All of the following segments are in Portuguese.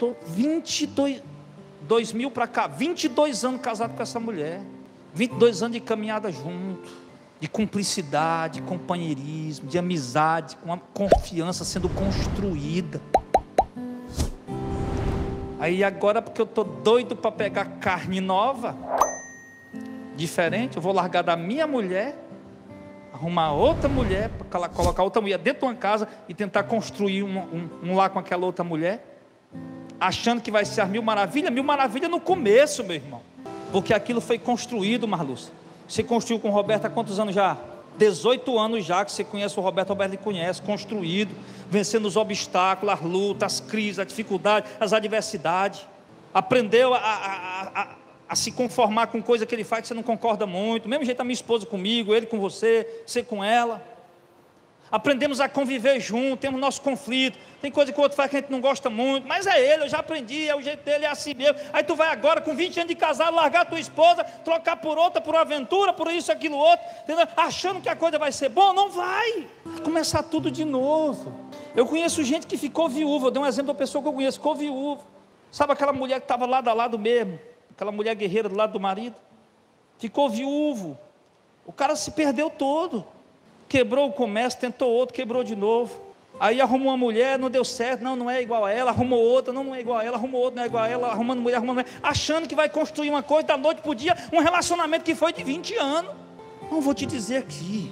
estou 2000 para cá, 22 anos casado com essa mulher, 22 anos de caminhada junto, de cumplicidade, de companheirismo, de amizade, com uma confiança sendo construída. Aí agora, porque eu estou doido para pegar carne nova, diferente, eu vou largar da minha mulher, arrumar outra mulher, para colocar outra mulher dentro de uma casa e tentar construir um lar com aquela outra mulher, achando que vai ser as mil maravilhas no começo, meu irmão, porque aquilo foi construído, Marlúcia. Você construiu com o Roberto há quantos anos já? 18 anos já que você conhece o Roberto lhe conhece, construído, vencendo os obstáculos, as lutas, as crises, as dificuldades, as adversidades, aprendeu a se conformar com coisa que ele faz que você não concorda muito, do mesmo jeito a minha esposa comigo, ele com você com ela. Aprendemos a conviver junto, temos nosso conflito, tem coisa que o outro faz que a gente não gosta muito, mas é ele, eu já aprendi, é o jeito dele, é assim mesmo. Aí tu vai agora com 20 anos de casado, largar a tua esposa, trocar por outra, por uma aventura, por isso, aquilo, outro, entendeu? Achando que a coisa vai ser boa, não vai começar tudo de novo. Eu conheço gente que ficou viúva, eu dei um exemplo da pessoa que eu conheço, ficou viúva, sabe aquela mulher que estava lado a lado mesmo, aquela mulher guerreira do lado do marido, ficou viúvo, o cara se perdeu todo, quebrou o comércio, tentou outro, quebrou de novo, aí arrumou uma mulher, não deu certo, não é igual a ela, arrumou outra, não é igual a ela, arrumou outra, não é igual a ela, arrumando mulher, achando que vai construir uma coisa da noite para o dia, um relacionamento que foi de 20 anos, não vou te dizer aqui,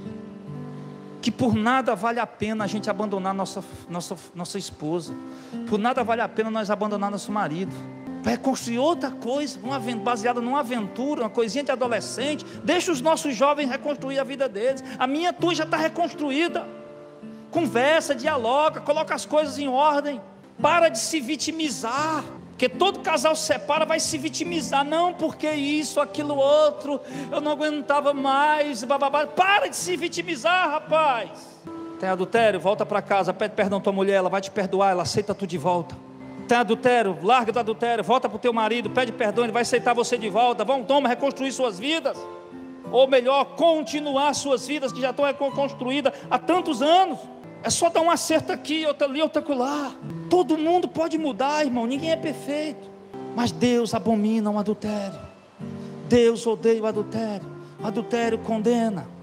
que por nada vale a pena a gente abandonar nossa esposa, por nada vale a pena nós abandonar nosso marido, vai construir outra coisa, baseada numa aventura, uma coisinha de adolescente. Deixa os nossos jovens reconstruir a vida deles. A minha tua já está reconstruída. Conversa, dialoga, coloca as coisas em ordem. Para de se vitimizar, porque todo casal se separa, vai se vitimizar. Não, porque isso, aquilo, outro, eu não aguentava mais, bababá. Para de se vitimizar, rapaz. Tem adultério, volta para casa, pede perdão à tua mulher, ela vai te perdoar, ela aceita tu de volta. Tem adultério, larga do adultério, volta para o teu marido, pede perdão, ele vai aceitar você de volta. Toma, reconstruir suas vidas, ou melhor, continuar suas vidas que já estão reconstruídas há tantos anos. É só dar um acerto aqui, outra ali, outra lá. Todo mundo pode mudar, irmão, ninguém é perfeito, mas Deus abomina o adultério, Deus odeia o adultério condena.